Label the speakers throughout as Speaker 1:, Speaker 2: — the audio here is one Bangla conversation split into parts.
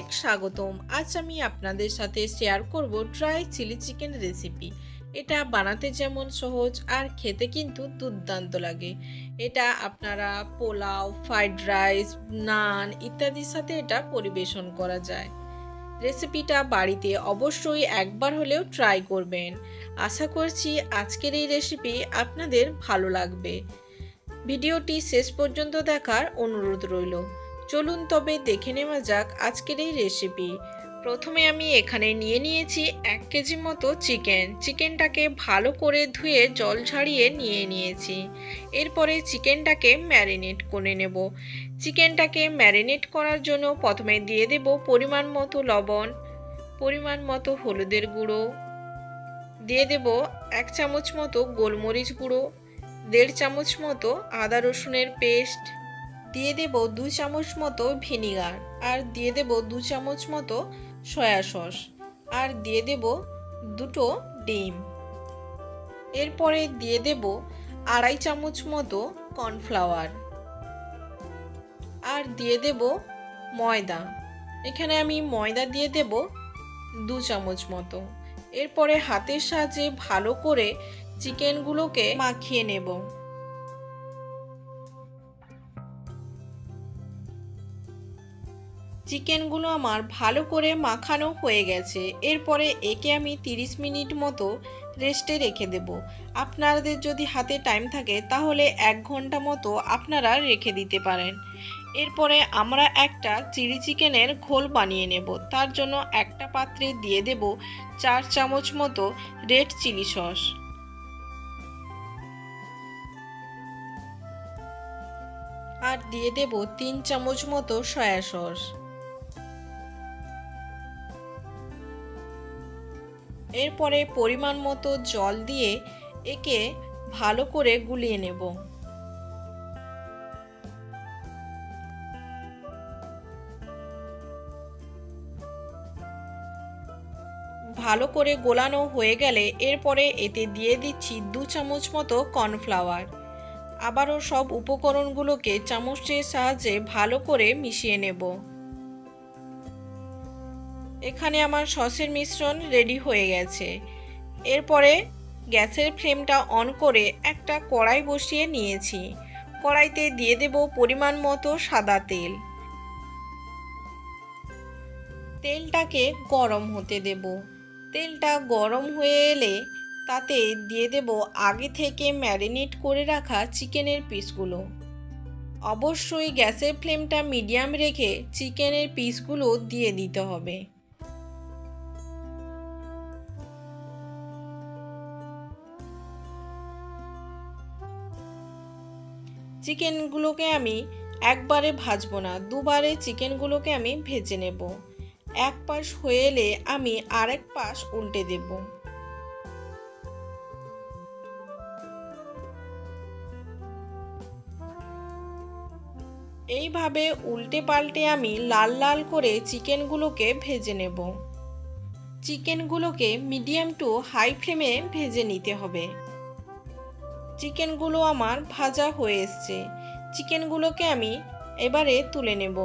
Speaker 1: অনেক স্বাগতম। আজ আমি আপনাদের সাথে শেয়ার করব ড্রাই চিলি চিকেন রেসিপি। এটা বানাতে যেমন সহজ আর খেতে কিন্তু দুর্দান্ত লাগে। এটা আপনারা পোলাও, ফ্রাইড রাইস, নান ইত্যাদির সাথে এটা পরিবেশন করা যায়। রেসিপিটা বাড়িতে অবশ্যই একবার হলেও ট্রাই করবেন। আশা করছি আজকের এই রেসিপি আপনাদের ভালো লাগবে। ভিডিওটি শেষ পর্যন্ত দেখার অনুরোধ রইল। চলুন তবে দেখে নেওয়া যাক আজকের এই রেসিপি। প্রথমে আমি এখানে নিয়ে নিয়েছি 1 কেজি মতো চিকেনটাকে ভালো করে ধুয়ে জল ঝরিয়ে নিয়ে নিয়েছি। এরপরে চিকেনটাকে ম্যারিনেট করে নেব। চিকেনটাকে ম্যারিনেট করার জন্য প্রথমে দিয়ে দেব পরিমাণ মতো লবণ, পরিমাণ মতো হলুদের গুঁড়ো, দিয়ে দেব 1 চামচ মতো গোলমরিচ গুঁড়ো, 1.5 চামচ মতো আদা রসুনের পেস্ট, দিয়ে দেব 2 চামচ মতো ভিনিগার, আর দিয়ে দেব 2 চামচ মতো সয়া সস, আর দিয়ে দেব 2টো ডিম। এরপরে দিয়ে দেব 2.5 চামচ মতো কর্নফ্লাওয়ার, আর দিয়ে দেব ময়দা। এখানে আমি ময়দা দিয়ে দেব 2 চামচ মতো। এরপরে হাতের সাহায্যে ভালো করে চিকেনগুলোকে মাখিয়ে নেব। চিকেনগুলো আমার ভালো করে মাখানো হয়ে গেছে। এরপরে একে আমি 30 মিনিট মতো রেস্টে রেখে দেব। আপনাদের যদি হাতে টাইম থাকে তাহলে 1 ঘন্টা মতো আপনারা রেখে দিতে পারেন। এরপরে আমরা একটা চিলি চিকেনের ঘোল বানিয়ে নেব। তার জন্য একটা পাত্রে দিয়ে দেব 4 চামচ মতো রেড চিলি সস, আর দিয়ে দেব 3 চামচ মতো সয়া সস। এরপরে পরিমাণ মতো জল দিয়ে একে ভালো করে গুলিয়ে নেব। ভালো করে গোলানো হয়ে গেলে এরপরে এতে দিয়ে দিচ্ছি 2 চামচ মতো কর্নফ্লাওয়ার। আবারও সব উপকরণগুলোকে চামচের সাহায্যে ভালো করে মিশিয়ে নেব। এখানে আমার সসের মিশ্রণ রেডি হয়ে গেছে। এরপরে গ্যাসের ফ্লেমটা অন করে একটা কড়াই বসিয়ে নিয়েছি। কড়াইতে দিয়ে দেব পরিমাণ মতো সাদা তেল। তেলটাকে গরম হতে দেব। তেলটা গরম হয়ে এলে তাতে দিয়ে দেব আগে থেকে ম্যারিনেট করে রাখা চিকেনের পিসগুলো। অবশ্যই গ্যাসের ফ্লেমটা মিডিয়াম রেখে চিকেনের পিসগুলো দিয়ে দিতে হবে। চিকেনগুলোকে আমি একবারে ভাজবো না, দুবারে চিকেনগুলোকে আমি ভেজে নেব। এক পাশ হয়ে এলে আমি আরেক পাশ উল্টে দেব। এইভাবে উল্টে পাল্টে আমি লাল লাল করে চিকেনগুলোকে ভেজে নেব। চিকেনগুলোকে মিডিয়াম টু হাই ফ্লেমে ভেজে নিতে হবে। চিকেনগুলো আমার ভাজা হয়ে এসছে। চিকেনগুলোকে আমি এবারে তুলে নেব।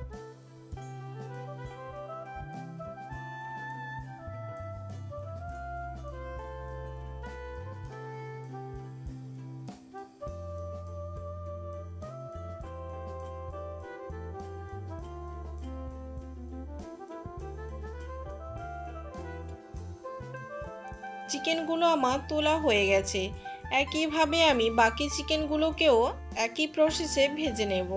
Speaker 1: চিকেনগুলো আমার তোলা হয়ে গেছে। একইভাবে আমি বাকি চিকেনগুলোকেও একই প্রসেসে ভেজে নেব।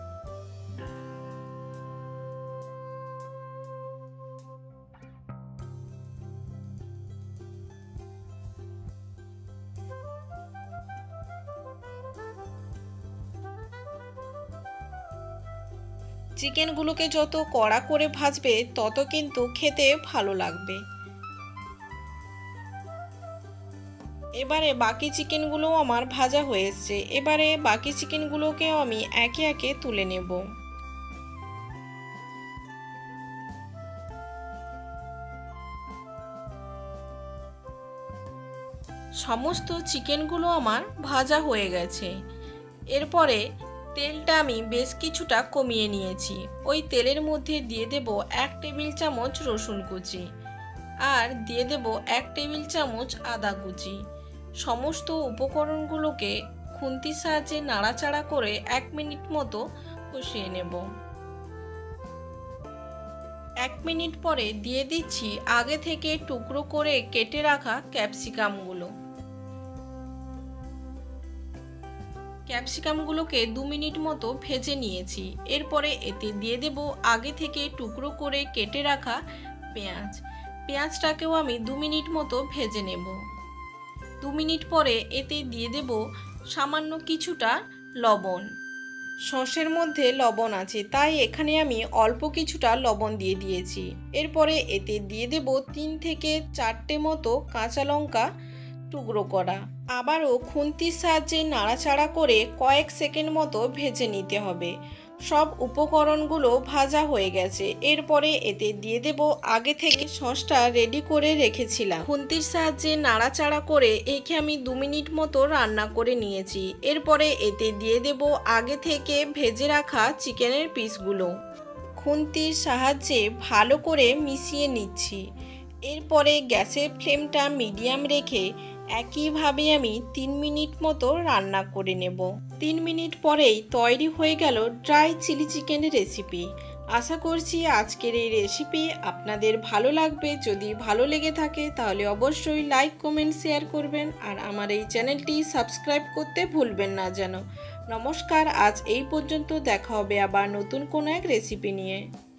Speaker 1: চিকেনগুলোকে যত কড়া করে ভাজবে তত কিন্তু খেতে ভালো লাগবে। এবারে বাকি চিকেনগুলো আমার ভাজা হয়ে এসছে। এবারে বাকি চিকেনগুলোকেও আমি একে একে তুলে নেব। সমস্ত চিকেনগুলো আমার ভাজা হয়ে গেছে। এরপরে তেলটা আমি বেশ কিছুটা কমিয়ে নিয়েছি। ওই তেলের মধ্যে দিয়ে দেব 1 টেবিল চামচ রসুন কুচি আর দিয়ে দেব 1 টেবিল চামচ আদা কুচি। সমস্ত উপকরণগুলোকে খুন্তির সাহায্যে নাড়াচাড়া করে 1 মিনিট মতো কষিয়ে নেব। 1 মিনিট পরে দিয়ে দিচ্ছি আগে থেকে টুকরো করে কেটে রাখা ক্যাপসিকামগুলো। ক্যাপসিকামগুলোকে 2 মিনিট মতো ভেজে নিয়েছি। এরপরে এতে দিয়ে দেব আগে থেকে টুকরো করে কেটে রাখা পেঁয়াজ। পেঁয়াজটাকেও আমি 2 মিনিট মতো ভেজে নেব। 2 মিনিট পরে এতে দিয়ে দেব সামান্য কিছুটা লবণ। সসের মধ্যে লবণ আছে, তাই এখানে আমি অল্প কিছুটা লবণ দিয়ে দিয়েছি। এরপরে এতে দিয়ে দেব 3 থেকে 4টে মতো কাঁচা লঙ্কা টুকরো করা। আবারও খুন্তির সাহায্যে নাড়াচাড়া করে কয়েক সেকেন্ড মতো ভেজে নিতে হবে। সব উপকরণগুলো ভাজা হয়ে গেছে। এরপরে এতে দিয়ে দেব আগে থেকে সসটা রেডি করে রেখেছিলাম। খুন্তির সাহায্যে নাড়াচাড়া করে একে আমি 2 মিনিট মতো রান্না করে নিয়েছি। এরপরে এতে দিয়ে দেব আগে থেকে ভেজে রাখা চিকেনের পিসগুলো। খুন্তির সাহায্যে ভালো করে মিশিয়ে নিচ্ছি। এরপরে গ্যাসের ফ্লেমটা মিডিয়াম রেখে একইভাবে আমি 3 মিনিট মতো রান্না করে নেব। 3 মিনিট পরেই তৈরি হয়ে গেল ড্রাই চিলি চিকেন রেসিপি। আশা করছি আজকের এই রেসিপি আপনাদের ভালো লাগবে। যদি ভালো লেগে থাকে তাহলে অবশ্যই লাইক, কমেন্ট, শেয়ার করবেন আর আমার এই চ্যানেলটি সাবস্ক্রাইব করতে ভুলবেন না যেন। নমস্কার, আজ এই পর্যন্ত। দেখা হবে আবার নতুন কোনো এক রেসিপি নিয়ে।